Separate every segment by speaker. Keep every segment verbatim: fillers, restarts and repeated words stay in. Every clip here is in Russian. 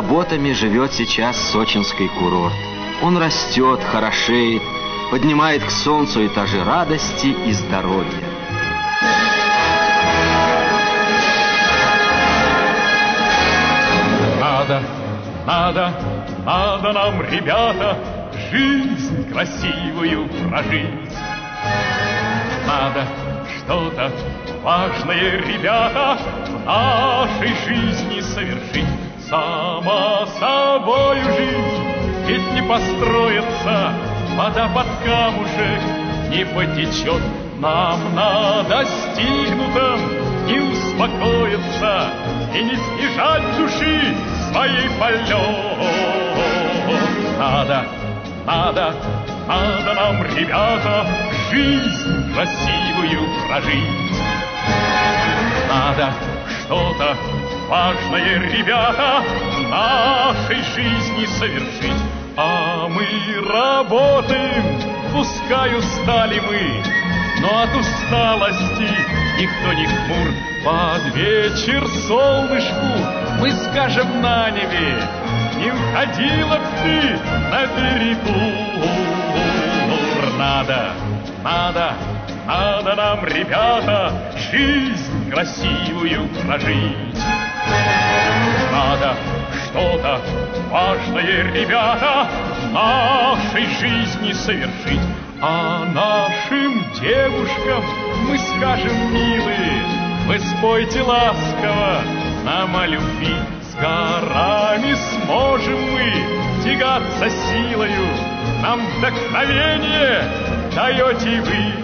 Speaker 1: заботами живет сейчас сочинский курорт. Он растет, хорошеет, поднимает к солнцу этажи радости и здоровья.
Speaker 2: Надо, надо, надо нам, ребята, жизнь красивую прожить. Надо что-то важное, ребята, в нашей жизни совершить. Само собою жизнь ведь не построится, вода под камушек не потечет. Нам на достигнутом не успокоиться и не снижать души своей полет. Надо, надо, надо нам, ребята, жизнь красивую прожить. Надо что-то важное, ребята, в нашей жизни совершить. А мы работаем, пускай устали мы, но от усталости никто не хмур. Под вечер солнышку мы скажем на небе: не уходила б ты на перекур. Надо, надо, надо нам, ребята, жизнь красивую прожить. Надо что-то важное, ребята, в нашей жизни совершить. А нашим девушкам мы скажем: милые, вы спойте ласково нам о любви. С горами сможем мы тягаться силою, нам вдохновение даете вы.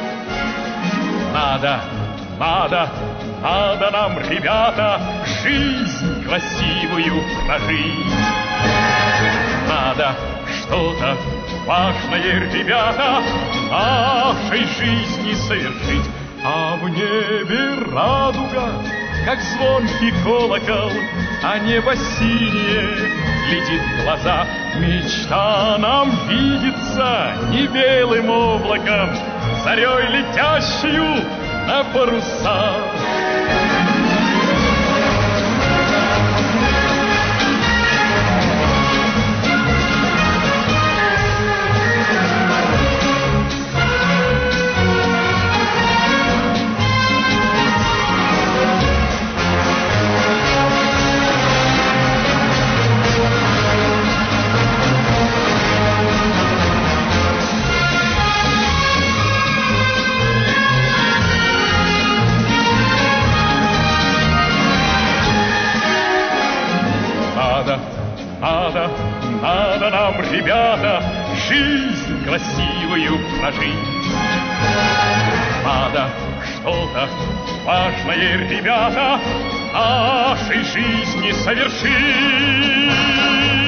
Speaker 2: Надо, надо, надо нам, ребята, жизнь красивую прожить. Надо что-то важное, ребята, в нашей жизни совершить. А в небе радуга, как звонкий колокол, а небо синее глядит в глаза. Мечта нам видится не белым облаком, зарей летящую на паруса. Надо, надо нам, ребята, жизнь красивую прожить. Надо что-то важное, ребята, в нашей жизни совершить.